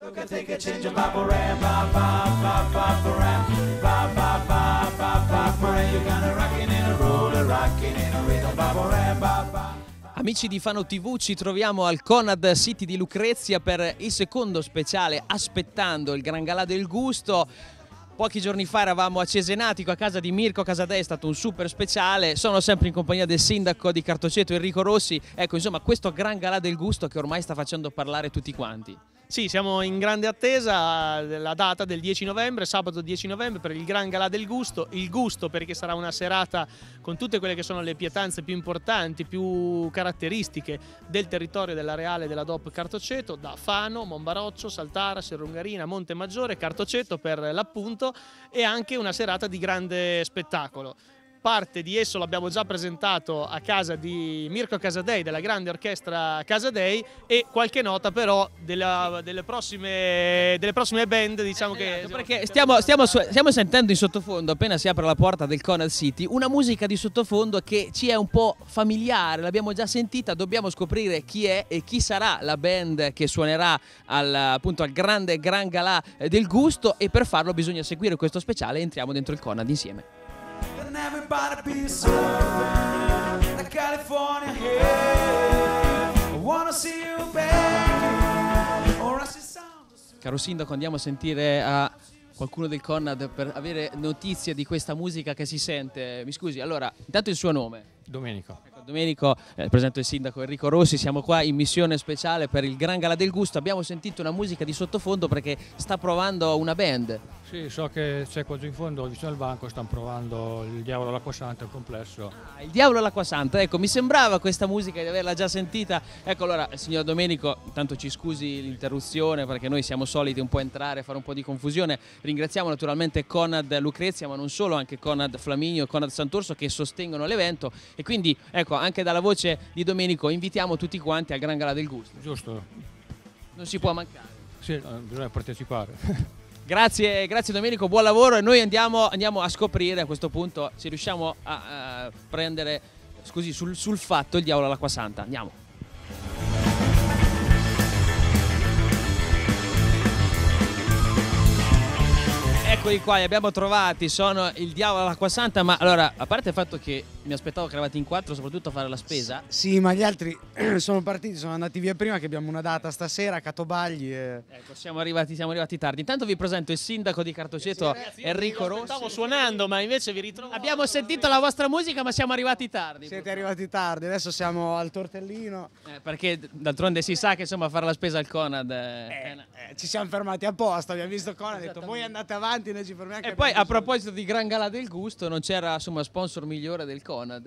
Amici di Fano TV, ci troviamo al Conad City di Lucrezia per il secondo speciale Aspettando il Gran Galà del Gusto. Pochi giorni fa eravamo a Cesenatico a casa di Mirko Casadei, è stato un super speciale. Sono sempre in compagnia del sindaco di Cartoceto Enrico Rossi. Ecco, insomma, questo Gran Galà del Gusto che ormai sta facendo parlare tutti quanti. Sì, siamo in grande attesa della data del 10 novembre, sabato 10 novembre per il Gran Galà del Gusto. Il gusto perché sarà una serata con tutte quelle che sono le pietanze più importanti, più caratteristiche del territorio dell'areale della DOP Cartoceto, da Fano, Monbaroccio, Saltara, Serrungarina, Montemaggiore, Cartoceto per l'appunto, e anche una serata di grande spettacolo. Parte di esso l'abbiamo già presentato a casa di Mirko Casadei, della grande orchestra Casadei, e qualche nota però delle prossime band, diciamo che... Perché stiamo sentendo in sottofondo, appena si apre la porta del Conad City, una musica di sottofondo che ci è un po' familiare, l'abbiamo già sentita, dobbiamo scoprire chi è e chi sarà la band che suonerà appunto al grande Gran Galà del Gusto, e per farlo bisogna seguire questo speciale e entriamo dentro il Conad insieme. Caro sindaco, andiamo a sentire a qualcuno del Conad per avere notizie di questa musica che si sente. Mi scusi, allora, intanto il suo nome? Domenico. Domenico, presento il sindaco Enrico Rossi, siamo qua in missione speciale per il Gran Galà del Gusto. Abbiamo sentito una musica di sottofondo perché sta provando una band. Sì, so che c'è qua giù in fondo, vicino al banco, stanno provando il Diavolo all'Acqua Santa, il complesso. Il Diavolo all'Acqua Santa, ecco, mi sembrava questa musica di averla già sentita. Ecco, allora, signor Domenico, intanto ci scusi l'interruzione perché noi siamo soliti un po' entrare, fare un po' di confusione. Ringraziamo naturalmente Conad Lucrezia, ma non solo, anche Conad Flaminio e Conad Sant'Orso che sostengono l'evento, e quindi, ecco, anche dalla voce di Domenico invitiamo tutti quanti al Gran Galà del Gusto. Giusto. Non si può mancare. Sì, bisogna partecipare. Grazie Domenico, buon lavoro, e noi andiamo a scoprire a questo punto se riusciamo a prendere, scusi, sul fatto il Diavolo all'Acqua Santa. Andiamo. Eccoli qua, li abbiamo trovati, sono il Diavolo all'Acqua Santa. Ma allora, a parte il fatto che mi aspettavo che eravate in quattro soprattutto a fare la spesa. Sì, ma gli altri sono partiti, sono andati via prima, che abbiamo una data stasera a Catobagli Ecco, siamo arrivati tardi. Intanto vi presento il sindaco di Cartoceto Enrico Rossi. Stavo suonando, ma invece vi ritrovo. Abbiamo sentito la vostra musica, ma siamo arrivati tardi. Siete arrivati tardi, adesso siamo al tortellino. Perché d'altronde si sa che insomma fare la spesa al Conad ci siamo fermati apposta, abbiamo visto Conad, ha detto voi andate avanti, noi ci fermiamo. E poi a proposito di Gran Galà del Gusto, non c'era insomma sponsor migliore del Conad.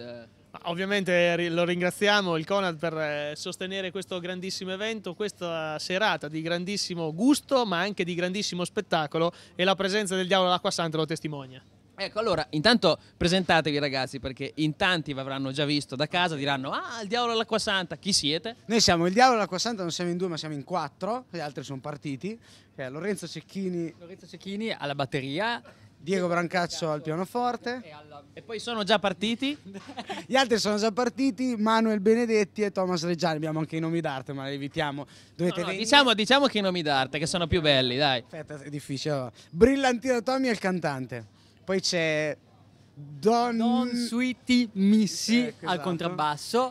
Ovviamente lo ringraziamo, il Conad, per sostenere questo grandissimo evento, questa serata di grandissimo gusto ma anche di grandissimo spettacolo, e la presenza del Diavolo all'Acqua Santa lo testimonia. Ecco, allora, intanto presentatevi ragazzi, perché in tanti vi avranno già visto da casa, diranno ah, il Diavolo all'Acqua Santa, chi siete? Noi siamo il Diavolo all'Acqua Santa, non siamo in due ma siamo in quattro, gli altri sono partiti, Lorenzo Cecchini alla batteria, Diego Brancaccio al pianoforte. E poi sono già partiti? Gli altri sono già partiti, Manuel Benedetti e Thomas Reggiani. Abbiamo anche i nomi d'arte, ma li evitiamo. Diciamo che i nomi d'arte, che sono più belli, dai. Aspetta, è difficile. Allora. Brillantino Tommy è il cantante. Poi c'è Don Sweetie Missy esatto. al contrabbasso.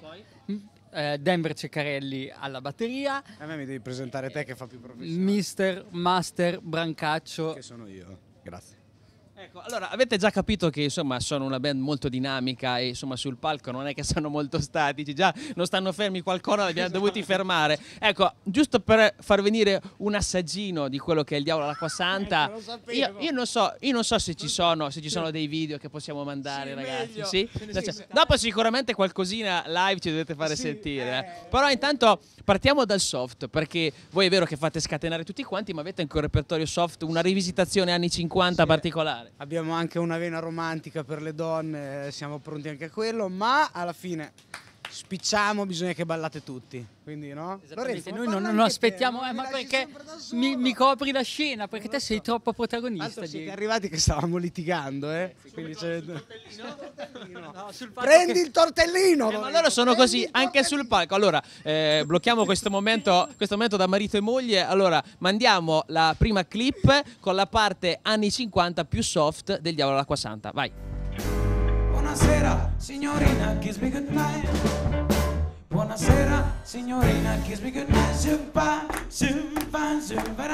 Denver Ceccarelli alla batteria. A me mi devi presentare te che fa più professionale. Mister Master Brancaccio. Che sono io. Grazie. Ecco, allora avete già capito che insomma sono una band molto dinamica e insomma sul palco non è che sono molto statici, già non stanno fermi, qualcosa li abbiamo dovuti fermare. Ecco, giusto per far venire un assaggino di quello che è il Diavolo all'Acqua Santa, io non so se ci sono dei video che possiamo mandare, sì, ragazzi. Sì? Dopo sicuramente qualcosina live ci dovete fare sentire. Però intanto partiamo dal soft, perché voi è vero che fate scatenare tutti quanti, ma avete anche un repertorio soft, una rivisitazione anni 50 particolare. Abbiamo anche una vena romantica per le donne, siamo pronti anche a quello, ma alla fine spicciamo, bisogna che ballate tutti. Quindi, no? Esattamente, Lorenzo, noi ma non parla anche aspettiamo, te, non ma mi lasci perché sempre da solo. mi copri la scena, perché te sei troppo Tanto protagonista. siete Diego. arrivati che stavamo litigando, Quindi No, sul palco prendi che- il tortellino! Ma Lorenzo, loro sono prendi così il anche tortellino. sul palco. Allora, blocchiamo questo momento da marito e moglie. Allora, mandiamo la prima clip con la parte anni 50 più soft del Diavolo all'Acqua Santa. Vai. Buonasera, signorina, kiss me goodnight. Buonasera, signorina, kiss me goodnight. Super, super, super,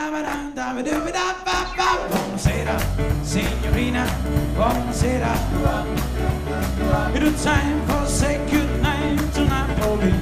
buonasera, signorina, buonasera. It's time for say goodnight to Napoli.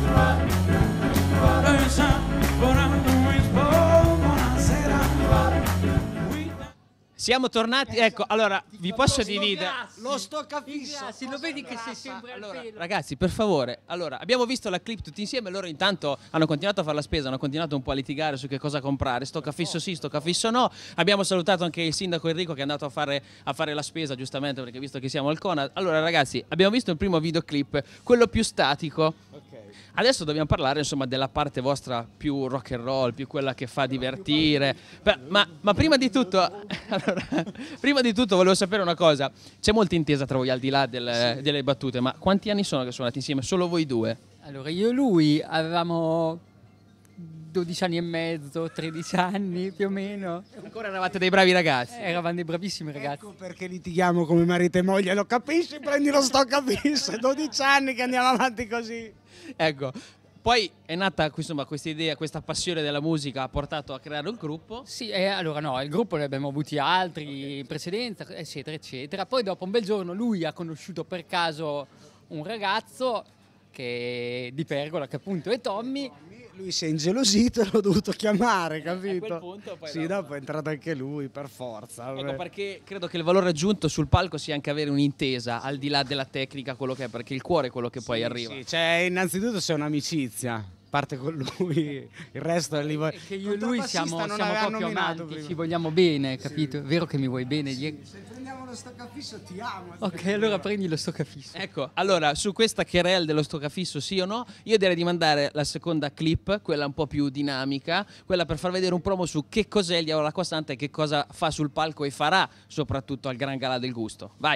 Siamo tornati. Ecco, allora, vi posso dividere. Lo stoccafisso! Ragazzi, lo vedi che sei sempre al Allora, pelo. ragazzi, per favore, allora, abbiamo visto la clip tutti insieme, loro intanto hanno continuato a fare la spesa, hanno continuato un po' a litigare su che cosa comprare, stoccafisso sì, stoccafisso no. Abbiamo salutato anche il sindaco Enrico che è andato a fare la spesa, giustamente, perché visto che siamo al Conad. Allora, ragazzi, abbiamo visto il primo videoclip, quello più statico. Adesso dobbiamo parlare, insomma, della parte vostra più rock and roll, più quella che fa divertire. Beh, ma prima di tutto, allora, prima di tutto volevo sapere una cosa. C'è molta intesa tra voi al di là delle battute, ma quanti anni sono che suonate insieme? Solo voi due? Allora, io e lui avevamo 12 anni e mezzo, 13 anni più o meno. Ancora eravate dei bravi ragazzi. Eravamo dei bravissimi ragazzi. Ecco perché litighiamo come marito e moglie, lo capisci? Prendi lo stoccafisso, è 12 anni che andiamo avanti così. Ecco, poi è nata insomma questa idea, questa passione della musica ha portato a creare un gruppo. Sì, allora no, il gruppo ne abbiamo avuti altri in precedenza, eccetera, eccetera. Poi dopo un bel giorno lui ha conosciuto per caso un ragazzo di Pergola, che appunto è Tommy. Lui si è ingelosito e l'ho dovuto chiamare, capito? quel punto poi sì, dopo- dopo è entrato anche lui, per forza. Ecco, vabbè. perché credo che il valore aggiunto sul palco sia anche avere un'intesa, al di là della tecnica, quello che è, perché il cuore è quello che poi arriva. Sì, cioè, innanzitutto c'è un'amicizia. Parte con lui, il resto è lì. E che io e lui siamo non aveva proprio nominato amanti, prima. ci vogliamo bene, capito? È vero che mi vuoi bene, Diego? Se prendiamo lo stoccafisso ti amo. Ok, allora prendi lo stoccafisso. Ecco, allora su questa querel dello stoccafisso sì o no, io direi di mandare la seconda clip, quella un po' più dinamica, quella per far vedere un promo su che cos'è il Diavolo all'Acqua Santa e che cosa fa sul palco e farà soprattutto al Gran Galà del Gusto. Vai!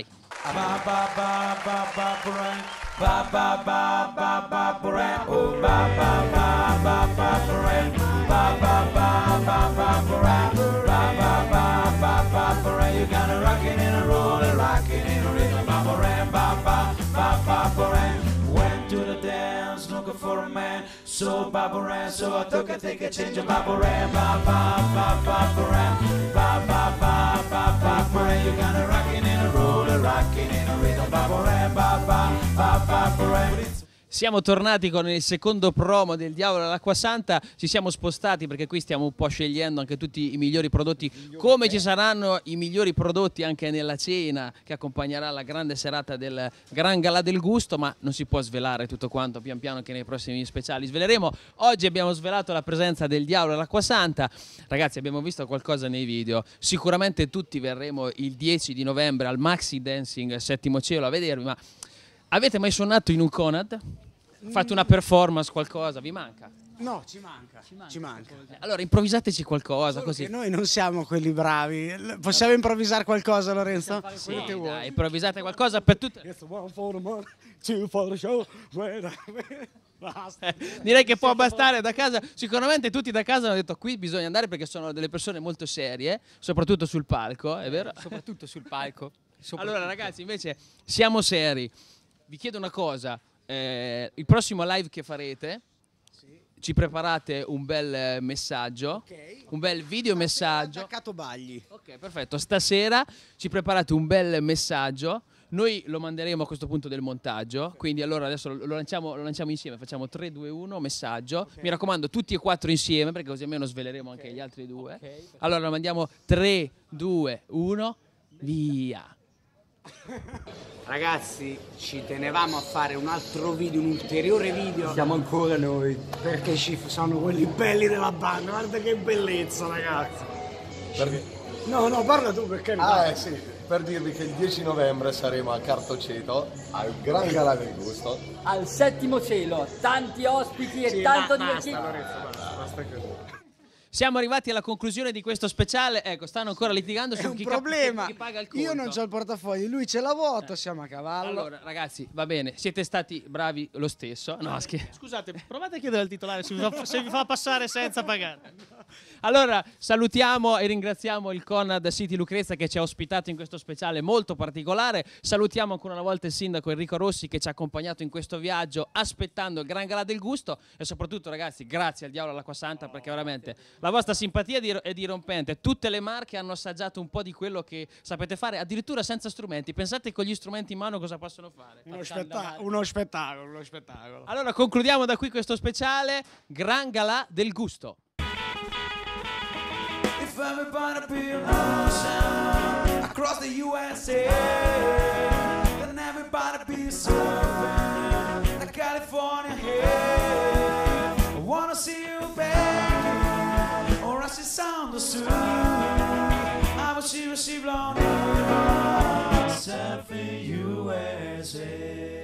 You gotta rock it and roll it, rock it in a rhythm, baba ram, baba ram. Went to the dance looking for a man, so baba ram, so I took a take a change of baba ram, baba ram. You gotta rock it and roll it, rock it in a rhythm, baba ram, baba ram. Siamo tornati con il secondo promo del Diavolo all'Acqua Santa, ci siamo spostati perché qui stiamo un po' scegliendo anche tutti i migliori prodotti, come ci saranno i migliori prodotti anche nella cena che accompagnerà la grande serata del Gran Galà del Gusto, ma non si può svelare tutto quanto, pian piano che nei prossimi speciali sveleremo. Oggi abbiamo svelato la presenza del Diavolo all'Acqua Santa, ragazzi abbiamo visto qualcosa nei video, sicuramente tutti verremo il 10 di novembre al Maxi Dancing Settimo Cielo a vedervi, ma avete mai suonato in un Conad? Fate una performance, qualcosa, vi manca? No, ci manca. Ci manca. Allora improvvisateci qualcosa, Solo così. che noi non siamo quelli bravi. Possiamo improvvisare qualcosa, Lorenzo? Sì, dai, improvvisate qualcosa per tutte. It's one for the money, two for the show. Basta. Direi che può bastare da casa. Sicuramente tutti da casa hanno detto qui bisogna andare perché sono delle persone molto serie, soprattutto sul palco, è vero? Soprattutto sul palco. Allora ragazzi, invece siamo seri. Vi chiedo una cosa, il prossimo live che farete ci preparate un bel messaggio, un bel video messaggio. Attaccato Bagli. Ok, perfetto. Stasera ci preparate un bel messaggio. Noi lo manderemo a questo punto del montaggio, quindi allora adesso lo lanciamo insieme, facciamo 3, 2, 1, messaggio. Mi raccomando, tutti e 4 insieme, perché così almeno sveleremo anche gli altri due. Allora lo mandiamo 3, 2, 1, via. Ragazzi, ci tenevamo a fare un altro video, un ulteriore video. Siamo ancora noi. Perché ci sono quelli belli della banda. Guarda che bellezza, ragazzi. No, parla tu perché Sì, per dirvi che il 10 novembre saremo a Cartoceto, al Gran Galà del Gusto. Al 7° cielo, tanti ospiti e tanto divertimento. Basta così. Siamo arrivati alla conclusione di questo speciale. Ecco, stanno ancora litigando È su un chi problema. chi paga il conto. Io non ho il portafoglio, lui c'è la moto, siamo a cavallo. Allora, ragazzi, va bene, siete stati bravi lo stesso. No, Scusate, provate a chiedere al titolare se vi fa passare senza pagare. Allora, salutiamo e ringraziamo il Conad City Lucrezia che ci ha ospitato in questo speciale molto particolare. Salutiamo ancora una volta il sindaco Enrico Rossi che ci ha accompagnato in questo viaggio aspettando il Gran Galà del Gusto e soprattutto, ragazzi, grazie al diavolo all'acqua santa perché veramente la vostra simpatia è dirompente. Tutte le marche hanno assaggiato un po' di quello che sapete fare, addirittura senza strumenti. Pensate con gli strumenti in mano cosa possono fare. Uno spettacolo. Allora, concludiamo da qui questo speciale Gran Galà del Gusto. If everybody be ocean across the USA, then everybody be surfing the California here. I wanna see you back, or I see sound soon. I will see blown surfing USA.